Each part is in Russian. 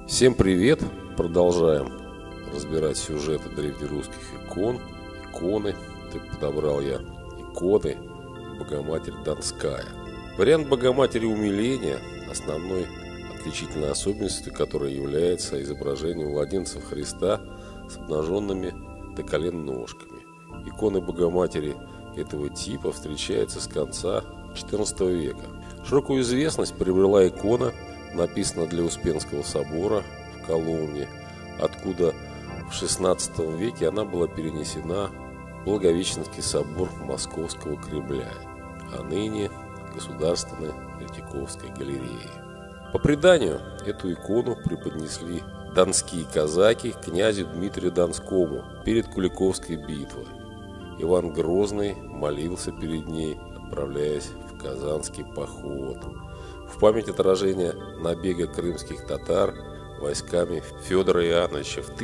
Всем привет! Продолжаем разбирать сюжеты древнерусских иконы. Подобрал я иконы Богоматерь Донская. Вариант Богоматери умиления основной отличительной особенностью которой является изображение младенца Христа с обнаженными до колен ножками. Иконы Богоматери этого типа встречаются с конца XIV века. Широкую известность приобрела икона, написана для Успенского собора в Коломне, откуда в XVI веке она была перенесена в Благовещенский собор Московского Кремля, а ныне Государственной Третьяковской галереи. По преданию, эту икону преподнесли донские казаки князю Дмитрию Донскому перед Куликовской битвой. Иван Грозный молился перед ней, отправляясь в Казанский поход. В память отражения набега крымских татар войсками Федора Иоанновича в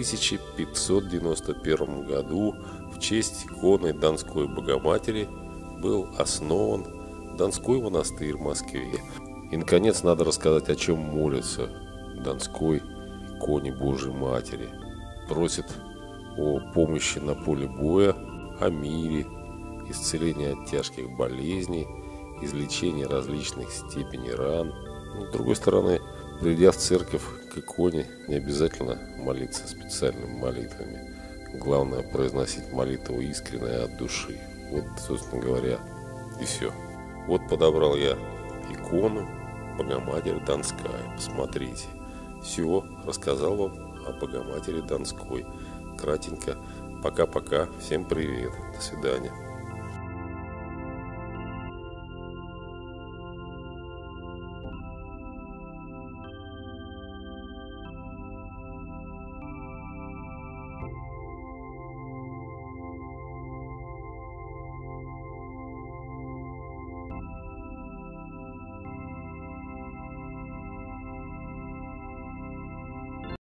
1591 году в честь иконы Донской Богоматери был основан Донской монастырь в Москве. И, наконец, надо рассказать, о чем молится Донской иконе Божьей Матери. Просит о помощи на поле боя, о мире, исцелении от тяжких болезней, излечения различных степеней ран. Но, с другой стороны, придя в церковь к иконе, не обязательно молиться специальными молитвами. Главное произносить молитву искренне от души. Вот, собственно говоря, и все. Вот подобрал я икону Богоматери Донская. Посмотрите. Все, рассказал вам о Богоматери Донской. Кратенько. Пока-пока. Всем привет. До свидания.